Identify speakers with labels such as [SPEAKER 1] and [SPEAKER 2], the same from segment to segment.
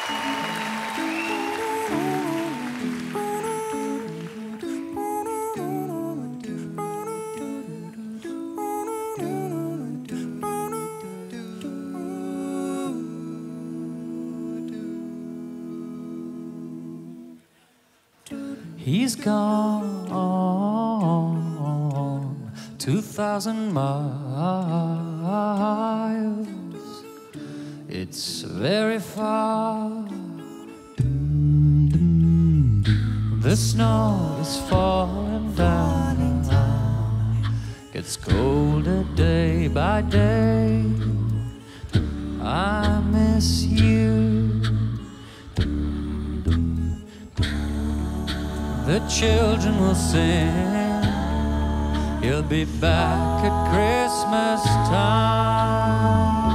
[SPEAKER 1] He's gone 2,000 miles. It's very far. The snow is falling down. Gets colder day by day. I miss you. The children will sing. He'll be back at Christmas time.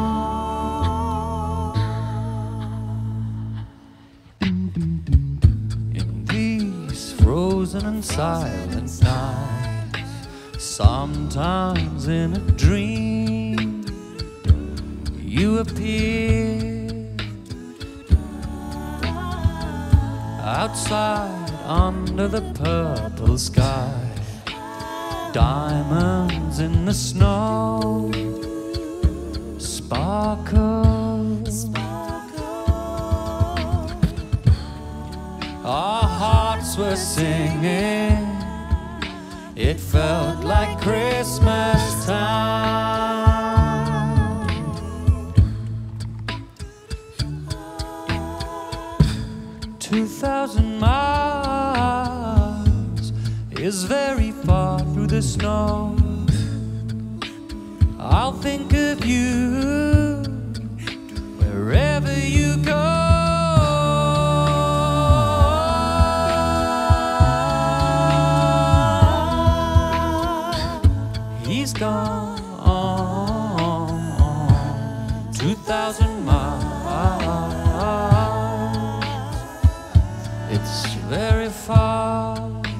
[SPEAKER 1] In these frozen and silent nights, sometimes in a dream, you appear outside under the purple sky. Diamonds in the snow sparkle. Our hearts were singing. It felt like Christmas time. 2,000 miles is very far through the snow. I'll think of you wherever you go. He's gone 2,000 miles. It's very far.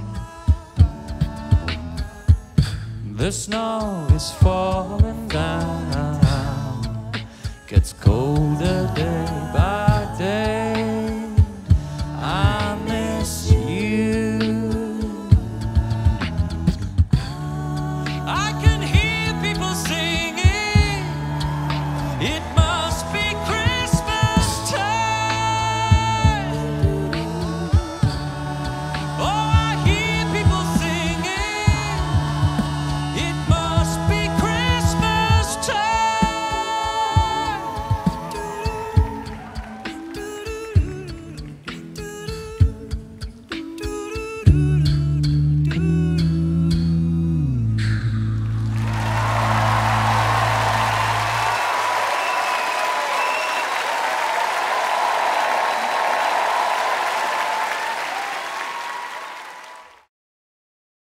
[SPEAKER 1] The snow is falling down. Gets colder